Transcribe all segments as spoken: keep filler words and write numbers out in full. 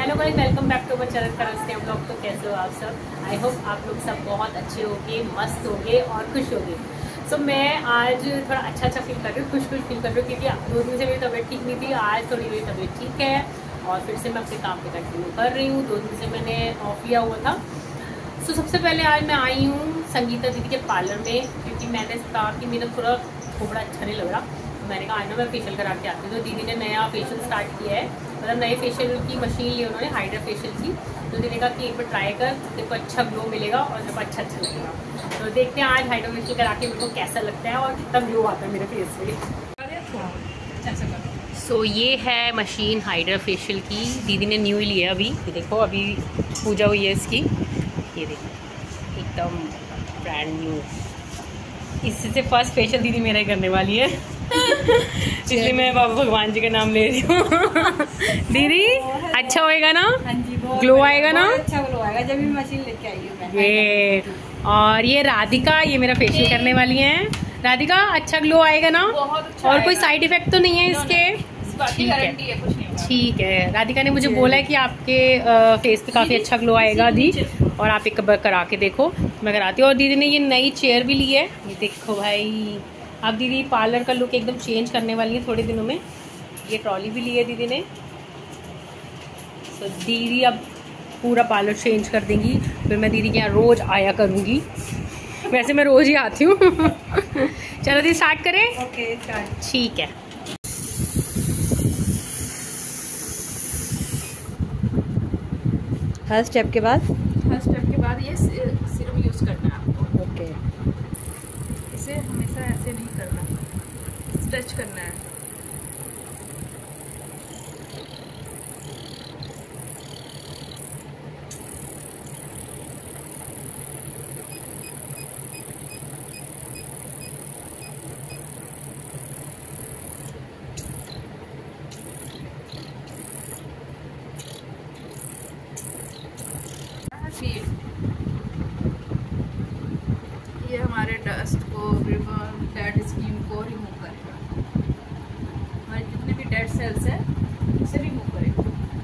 Hello guys, welcome back to our channel करते हैं blog. तो कैसे हो आप सब? आई होप आप लोग सब बहुत अच्छे होगे, मस्त होगे और खुश होगे। सो so, मैं आज थोड़ा अच्छा अच्छा फील कर रही हूँ, खुश खुश फील कर रही हूँ, क्योंकि दो दिन से मेरी तबीयत ठीक नहीं थी। आज थोड़ी मेरी तबीयत ठीक है और फिर से मैं अपने काम पे कंटिन्यू कर रही हूँ। दो दिन से मैंने ऑफ लिया हुआ था। सो so, सबसे पहले आज मैं आई हूँ संगीता दीदी के पार्लर में, क्योंकि मैंने कहा कि मेरा थोड़ा थोड़ा अच्छा नहीं लग रहा। मैंने कहा आज ना मैं फेशियल करा के आती हूँ। तो दीदी ने नया फेशियल स्टार्ट किया है, मतलब नए फेशियल की मशीन ली उन्होंने, हाइड्रा फेशियल की। तो दीदी ने कहा कि एक बार ट्राई कर, तेरे को अच्छा ग्लो मिलेगा और तेरे को अच्छा अच्छा लगेगा। तो देखते हैं आज हाइड्रा फेशियल करा के मेरे को कैसा लगता है और कितना ग्लो आता है मेरे फेस पे। सो so, ये है मशीन हाइड्रा फेशियल की, दीदी ने न्यू ही लिया अभी। ये देखो अभी पूजा हुई है इसकी, ये देखो एकदम ब्रांड न्यू। इससे फर्स्ट फेशियल दीदी मेरा ही करने वाली है इसलिए मैं बाबा भगवान जी का नाम ले रही हूँ दीदी अच्छा होएगा ना? हाँ जी, ग्लो आएगा ना? अच्छा ग्लो आएगा जब भी मशीन लेके आई हूँ मैं। ये और ये राधिका, ये मेरा फेशियल करने वाली है। राधिका अच्छा ग्लो आएगा ना? अच्छा और कोई साइड इफेक्ट तो नहीं है इसके? ठीक है, कुछ नहीं। ठीक है, राधिका ने मुझे बोला है कि आपके फेस पे काफ़ी अच्छा ग्लो आएगा दी, और आप एक बार करा के देखो। मैं कराती हूँ। और दीदी ने ये नई चेयर भी ली है, ये देखो भाई। अब दीदी पार्लर का लुक एकदम चेंज करने वाली है थोड़े दिनों में। ये ट्रॉली भी ली है दीदी ने। तो दीदी अब पूरा पार्लर चेंज कर देंगी, फिर मैं दीदी के यहाँ रोज़ आया करूँगी। वैसे मैं रोज़ ही आती हूँ चलो दीदी स्टार्ट करें। Okay start. ठीक है। हर स्टेप के बाद हर स्टेप के बाद ये सीरम यूज़ करना है आपको। ओके, इसे हमेशा ऐसे नहीं करना, स्ट्रेच करना है। ये हमारे डस्ट को, डेड स्किन को रिमूव करेगा। हमारे जितने भी डेड सेल्स हैं उसे रिमूव करेगा।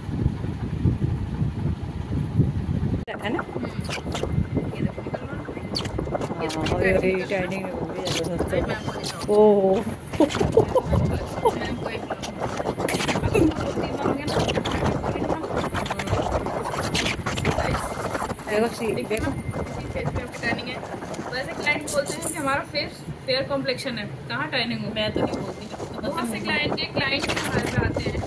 है ना? ये देखो निकल रहा है। ये देखो अरे threading करना है। ट्रेनिंग हो गई है अरे मैं आपको दिखाऊं। ओह मैं आपको एक अभी दो तीन मांगे ना, देखो सी देखो फेस पे आपकी टैनिंग है। वैसे क्लाइंट बोलते हैं कि हमारा फेस फेयर कॉम्प्लेक्शन है, कहाँ टैनिंग हो? मैं तो नहीं बोलती। बहुत से क्लाइंट के क्लाइंट हमारे पे आते हैं,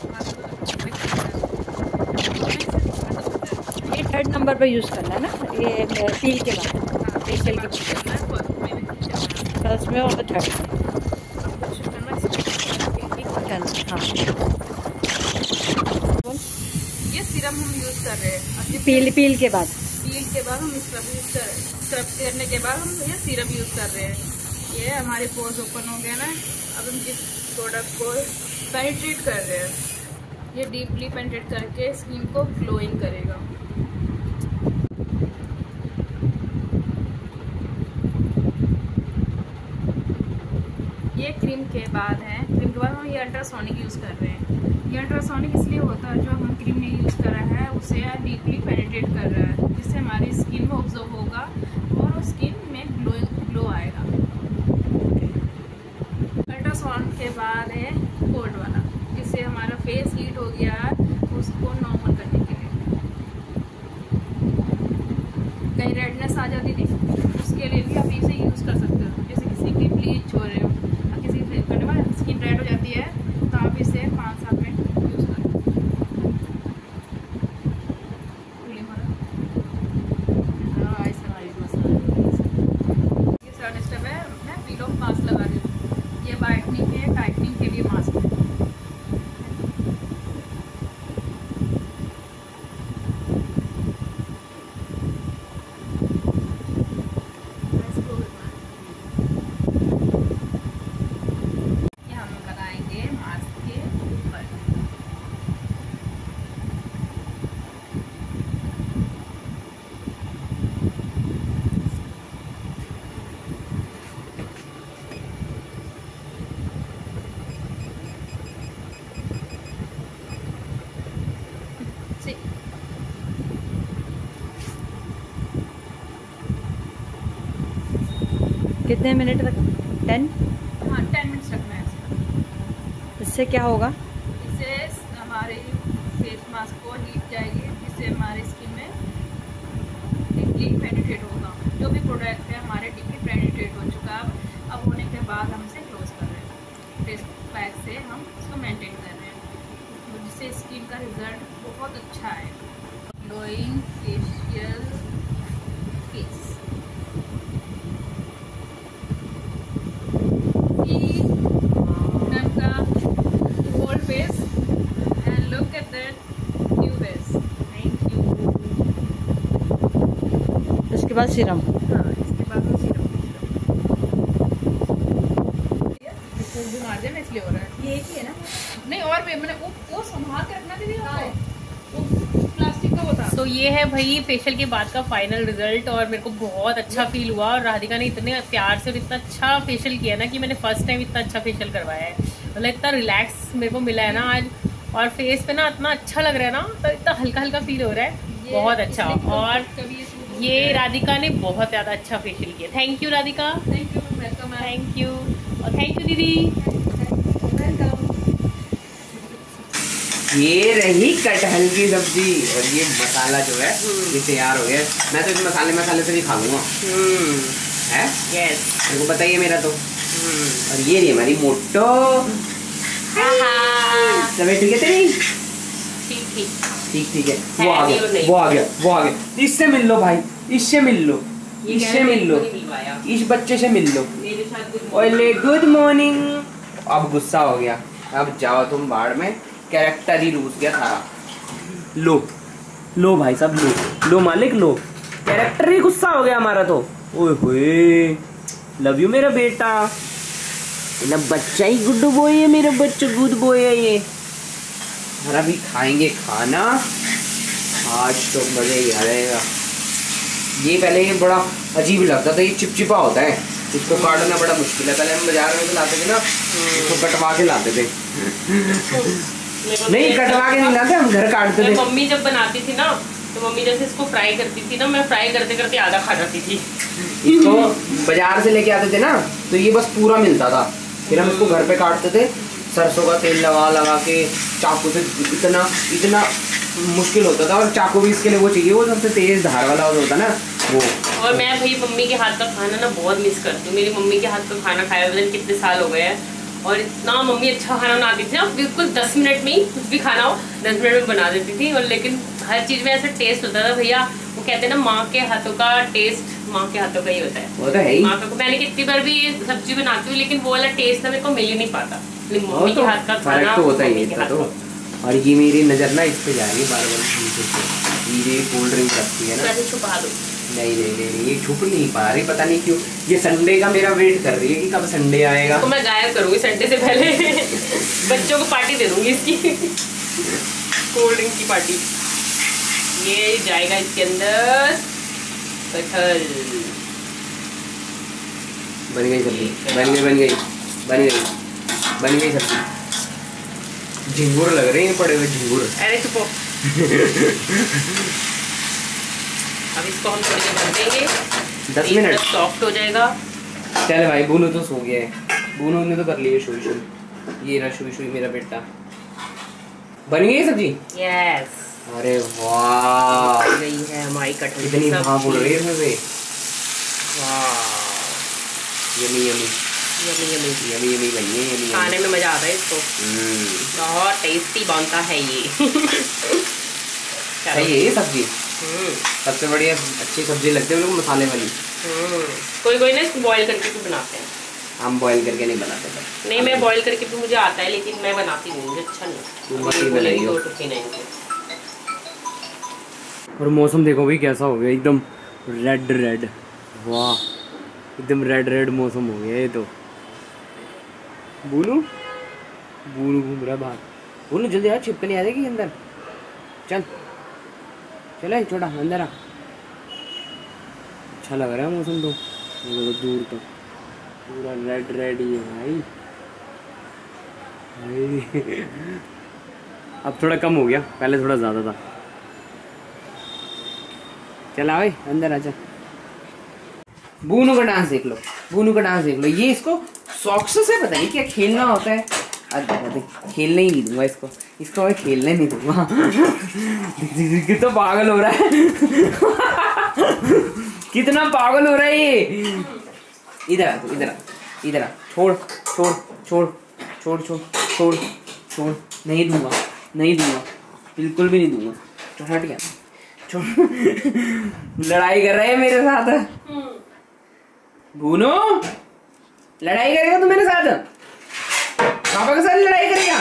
ये थर्ड नंबर पे यूज़ करना है ना, ये पील के बाद फेशियल के फर्स्ट में और थर्ड हाँ। ये सीरम हम यूज कर रहे हैं। पील पील के बाद पील के बाद हम स्क्रब यूज कर स्क्रब करने के बाद हम ये सीरम यूज कर रहे हैं। ये हमारे पोर्स ओपन हो गए ना, अब हम जिस प्रोडक्ट को पेनिट्रेट कर रहे हैं, ये डीपली पेनिट्रेट करके स्किन को ग्लोइंग करेगा। ये क्रीम के बाद है, क्रीम के बाद हम ये अल्ट्रासोनिक यूज़ कर रहे हैं। ये अल्ट्रासोनिक इसलिए होता है, जो हम क्रीम ने यूज़ करा है उसे डीपली पेनिट्रेट कर रहा है, जिससे हमारी स्किन में ऑब्जर्व होगा और स्किन में ग्लो ग्लो आएगा। अल्ट्रासाउंड के बाद है कोल्ड वाला, जिससे हमारा फेस हीट हो गया है उसको नॉर्मल करने के लिए। कहीं रेडनेस आ जाती थी, उसके लिए भी आप इसे यूज़ कर सकते हो। जैसे किसी की ब्लीच हो रहे हो, किसी करने बाद स्किन रेड हो जाती है, तो आप इसे पाँच सात मिनट यूज़ करें। ये थर्ड स्टेप है, मैं पील ऑफ मास्क लगा रही हूँ। ये वाइटनिंग है, टाइटनिंग के लिए मास्क है। कितने मिनट तक? टेन? हाँ टेन मिनट्स रखना है इसका। इससे क्या होगा? इससे हमारे फेस मास्क को हीट जाएगी, जिससे हमारी स्किन में डीपली पेनिट्रेट होगा। जो भी प्रोडक्ट है हमारे डीपली पेनिट्रेट हो चुका है। अब होने के बाद हम इसे क्लोज कर रहे हैं, फेस पैक से हम इसको मेंटेन कर रहे हैं, जिससे स्किन का रिजल्ट बहुत अच्छा है। Glowing facial face. Whole face and look at that new face. Thank you. इसके बाद सीरम। हाँ, इसके बाद वो सीरम भी मार देना, इसलिए हो रहा है। ये एक ही है ना? नहीं, और भी मैंने वो वो संभाल के रखना दीदी आपको। वो प्लास्टिक का वो था। तो ये है भाई फेशियल के बाद का फाइनल रिजल्ट, और मेरे को बहुत अच्छा फील हुआ। और राधिका ने इतने प्यार से और इतना अच्छा फेशियल किया ना कि मैंने फर्स्ट टाइम इतना अच्छा फेशियल करवाया है। मतलब इतना रिलैक्स मेरे को मिला है ना आज, और फेस पे ना इतना अच्छा लग रहा है ना, तो इतना हल्का हल्का फील हो रहा है, बहुत अच्छा। और ये राधिका ने बहुत ज़्यादा अच्छा फेशियल किया। Thank you Radhika. Thank you welcome. Thank you और थैंक यू दीदी। ये रही कटहल की सब्जी, और ये मसाला जो है ये तैयार हो गया। मैं तो इस मसाले मसाले से भी खा लूंगा है। यस, मेरे को बताइए मेरा तो। और ये रही हमारी मोटो। तबीयत ठीक है तेरी? ठीक ठीक ठीक ठीक है। वो आ गया वो आ गया वो आ गया। इससे मिल लो भाई, इससे मिल लो, इससे मिल लो, इस बच्चे से मिल लो। ओले गुड मॉर्निंग। अब गुस्सा हो गया, अब जाओ तुम बाढ़ में, कैरेक्टर ही रूस गया सारा। लो लो भाई साहब, लो लो मालिक लो, कैरेक्टर ही गुस्सा हो गया हमारा तो। ओए होए, लव यू मेरा बेटा, मेरा बच्चा ही गुड बॉय है, मेरा बच्चा गुड बॉय है ये। और अभी खाएंगे खाना, आज तो मजा ही आ जाएगा। ये पहले ये बड़ा अजीब लगता था, ये चिपचिपा होता है, इसको काटना बड़ा मुश्किल है। पहले हम बाजार में लाते थे ना, इसको कटवा के लाते थे। नहीं कटवा के नहीं लाते, हम घर काटते थे। मम्मी जब बनाती थी ना, तो मम्मी जैसे इसको फ्राई करती थी ना, मैं फ्राई करते करते आधा खा जाती थी। इसको बाजार से लेके आते थे ना, तो ये बस पूरा मिलता था, फिर हम इसको घर पे काटते थे, सरसों का तेल लगा लगा के चाकू से। इतना इतना मुश्किल होता था, और चाकू भी इसके लिए वो चाहिए, वो सबसे तेज धार वाला होता ना वो। और मैं भाई मम्मी के हाथ का खाना ना बहुत मिस करती हूँ। मेरी मम्मी के हाथ का खाना खाया हुए कितने साल हो गए हैं, और इतना मम्मी अच्छा खाना बनाती थी ना, बिल्कुल दस मिनट में ही कुछ भी खाना हो दस मिनट में बना देती थी। और लेकिन हर चीज़ में ऐसा टेस्ट होता था भैया, वो कहते हैं ना माँ के हाथों का टेस्ट माँ के हाथों का ही होता है। वो तो है ही। माँ का मैंने कितनी बार भी सब्जी बनाती हूँ, लेकिन वो वाला टेस्ट ना मेरे को मिल ही नहीं पाता। मम्मी के हाथ का खाना तो होता ही है तो। और ये मेरी नज़र ना इस पे जा रही है बार बार, ये कोल्ड ड्रिंक रखती है ना, छुपा दो। नहीं नहीं नहीं ये छुप नहीं पा रही, पता नहीं क्यों। ये संडे का मेरा वेट कर रही है कि कब संडे आएगा। तो मैं गायब करूंगी संडे से पहले। बच्चों को पार्टी दे दूंगी इसकी, कोल्ड ड्रिंक की पार्टी। ये जाएगा इसके अंदर कटहल। बन गई सब्जी, बन गई बन गई बन गई बन गई सब्जी। झिंगुर लग रहे हैं पड़े हुए झिंगुर। अरे चुपो। अब इसको हम थोड़ी देर भर देंगे, दस मिनट सॉफ्ट हो जाएगा। चले भाई, बुनू तो सो गया है, बुनू ने तो कर ली है शुई शुई। ये रहा शुई शुई मेरा बेटा। बन गई सब्जी? यस। अरे वाह, बन गई है हमारी कटहल। इतनी भाप उड़ रही है इसमें से। वाह, yummy yummy yummy yummy yummy yummy बनी है, यमी खाने में मजा आता है इसको, बहुत टेस्टी बनता है ये। सही है ये सब्जी, सबसे बढ़िया अच्छी सब्जी लगती है मेरे को मसाले वाली। कोई कोई ना इसको बॉईल करके भी बनाते हैं, हम बॉईल करके नहीं बनाते पर। नहीं मैं बॉईल करके भी मुझे आता है, लेकिन मैं बनाती नहीं, मुझे अच्छा नहीं। और मौसम देखो भाई कैसा हो गया, एकदम रेड रेड। वाह, एकदम रेड रेड मौसम हो गया ये तो। बोलू बोलू घूम रहा बाहर। बोलू जल्दी यार, छिपकली आ जाएगी अंदर। चल चले छोटा अंदर आ। अच्छा लग रहा है मौसम तो, दूर तो पूरा रेड रेड ही है भाई। अब थोड़ा कम हो गया, पहले थोड़ा ज़्यादा था। चला भाई अंदर आजा, बूनू का डांस देख लो। भूनू का डांस देख लो। ये इसको शौक से पता नहीं क्या खेलना होता है। अरे खेलने ही नहीं दूंगा इसको, इसको मैं खेलने नहीं दूंगा। कितना पागल हो रहा है। कितना पागल हो रहा है ये। इधर आ तू, इधर आ, इधर आ। छोड़ छोड़ छोड़ छोड़ छोड़ छोड़ छोड़। नहीं दूंगा, नहीं दूंगा, बिल्कुल भी नहीं दूंगा। छोड़ हट गया, छोड़। लड़ाई कर रहे हैं मेरे साथ। भूनो लड़ाई करेगा तू मेरे साथ? पापा के साथ लड़ाई करेगा?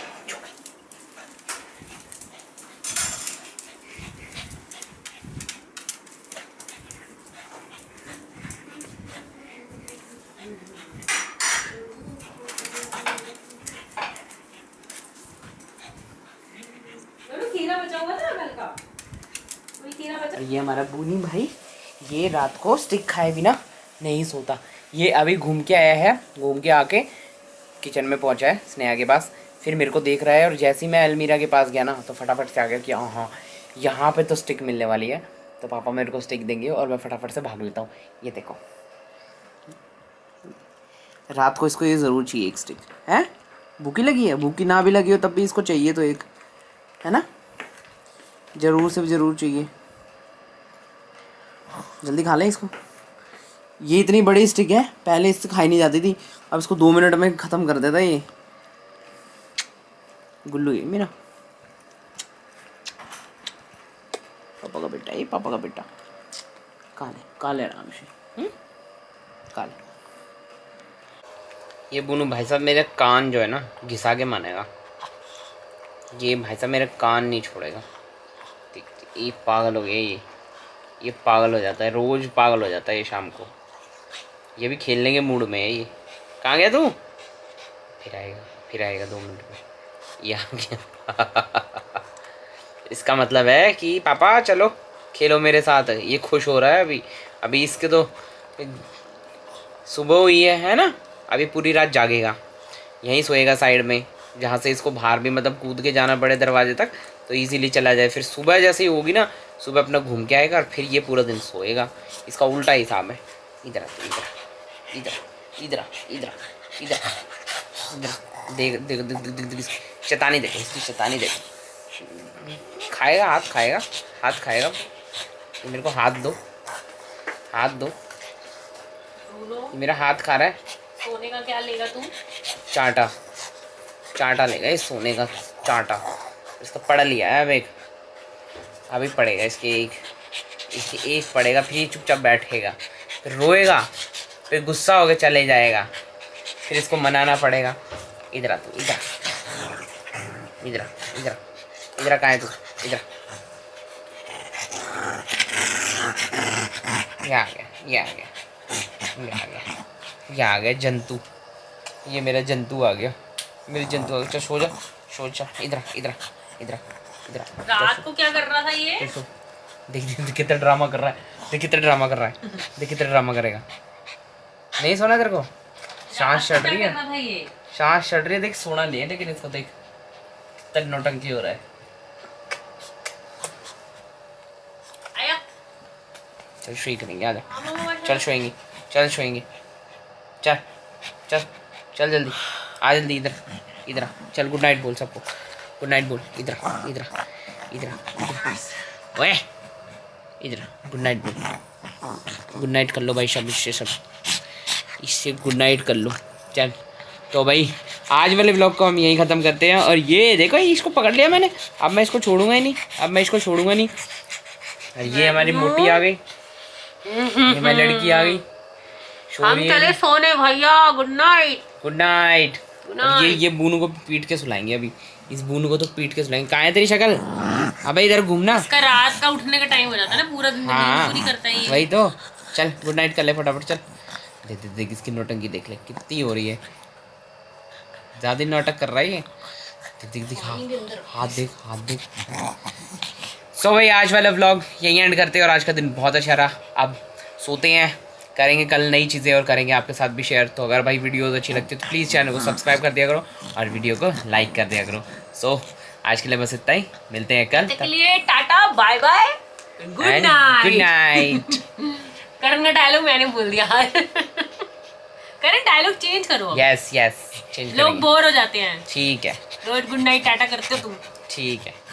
खीरा बचा हुआ था कल का, वही खीरा बचा। ये हमारा बूनी भाई, ये रात को स्टिक खाए बिना नहीं सोता। ये अभी घूम के आया है, घूम के आके किचन में पहुंचा है स्नेहा के पास। फिर मेरे को देख रहा है और जैसे ही मैं अलमीरा के पास गया ना तो फटाफट से आ गया कि हाँ हाँ यहाँ पे तो स्टिक मिलने वाली है, तो पापा मेरे को स्टिक देंगे और मैं फटाफट से भाग लेता हूँ। ये देखो, रात को इसको ये ज़रूर चाहिए एक स्टिक है। भूखी लगी है, भूखी ना भी लगी हो तब भी इसको चाहिए तो एक, है ना, ज़रूर से ज़रूर चाहिए। जल्दी खा लें इसको। ये इतनी बड़ी स्टिक है, पहले इससे खाई नहीं जाती थी, अब इसको दो मिनट में ख़त्म कर देता है ये गुल्लू। ये मेरा पापा का बेटा, ये पापा का बेटा। खा ले, खा ले आराम से, खा ले। ये बुनू भाई साहब मेरे कान जो है ना घिसा के मानेगा। ये भाई साहब मेरे कान नहीं छोड़ेगा। ये पागल हो गया, ये ये पागल हो जाता है, रोज़ पागल हो जाता है ये शाम को। ये भी खेलने के मूड में है। ये कहाँ गया तू? फिर आएगा, फिर आएगा दो मिनट में। ये आ गया। इसका मतलब है कि पापा चलो खेलो मेरे साथ। ये खुश हो रहा है अभी। अभी इसके तो सुबह हुई है है ना, अभी पूरी रात जागेगा, यहीं सोएगा साइड में, जहाँ से इसको बाहर भी मतलब कूद के जाना पड़े दरवाजे तक तो इजीली चला जाए। फिर सुबह जैसे ही होगी ना, सुबह अपना घूम के आएगा और फिर ये पूरा दिन सोएगा। इसका उल्टा हिसाब है। इधर इधर इधर इधर इधर इधर इधर देख देख देख देख देख शैतानी देख, इसकी शैतानी देख। खाएगा, हाथ खाएगा, हाथ खाएगा। मेरे को हाथ दो, हाथ दो। मेरा हाथ खा रहा है। सोने का क्या लेगा तू? चाटा, चाटा लेगा ये, सोने का चाटा। इसका पढ़ लिया है अब एक, अभी पढ़ेगा इसके एक, इसके एक पढ़ेगा, फिर ये चुपचाप बैठेगा, फिर रोएगा, फिर गुस्सा होकर चले जाएगा, फिर इसको मनाना पड़ेगा। इधर आ तू, इधर इधर इधर इधर कहाँ है तू? इधर ये आ गया, ये आ गया, ये आ गया, ये आ गया जंतु। ये मेरा जंतु आ गया, मेरे जंतु आ गया। चल सो जा, सो जा। इधर इधर इधर इधर। रात को क्या कर रहा था ये? देख देख कितना ड्रामा कर रहा है, देख कितना ड्रामा कर रहा है, देख कितना ड्रामा करेगा। नहीं सोना तेरे को? सांस चढ़ रही है, सांस चढ़ रही है। देख सोना नहीं है लेकिन इसको देख कितना नौटंकी हो रहा है। आया चल सोई करेंगे, आजा, चल सोएंगे, चल सोएंगे, चल चल चल जल्दी आ, जल्दी इधर इधर। चल गुड नाइट बोल सबको, गुड नाइट बोल। इधर इधर इधर ओए इधर गुड नाइट बोल। गुड नाइट कर लो भाई सब, इससे सब इससे गुड नाइट कर लो। चल तो भाई आज वाले व्लॉग को हम यहीं ख़त्म करते हैं। और ये देखो इसको पकड़ लिया मैंने, अब मैं इसको छोड़ूंगा ही नहीं, अब मैं इसको छोड़ूंगा नहीं। और ये हमारी मोटी आ गई, ये हमारी लड़की आ गई। हम चले सोने भैया, गुड नाइट। Good night. ये ये बूनू को पीट के सुलाएंगे अभी, इस बूनू को तो पीट के सुलाएंगे। कहाँ है तेरी शक्ल? अबे इधर घूमना। इसका रात का उठने का टाइम हो जाता है ना, पूरा दिन हाँ पूरी करता है ये। वही तो। चल गुड नाइट कर ले फटाफट, चल। देख देख देख इसकी नौटंकी देख ले कितनी हो रही है, ज़्यादा नाटक कर रहा है ये। देख देख देख हाथ देख, हाथ देख। सो भाई आज वाला व्लॉग यहीं एंड करते हैं और आज का दिन बहुत अच्छा रहा। अब सोते हैं, करेंगे कल नई चीज़ें और करेंगे आपके साथ भी शेयर। तो अगर भाई वीडियोस अच्छी लगती है तो प्लीज़ चैनल को सब्सक्राइब कर दिया करो और वीडियो को लाइक कर दिया करो। सो so, आज के लिए बस इतना ही, मिलते हैं कल। के लिए tata bye bye, good night. Good night. Karan का डायलॉग मैंने बोल दिया। करें डायलॉग चेंज करो। यस यस चेंज लोग बोर हो जाते हैं। ठीक है। रोज गुड नाइट टाटा करते हो तुम। ठीक है।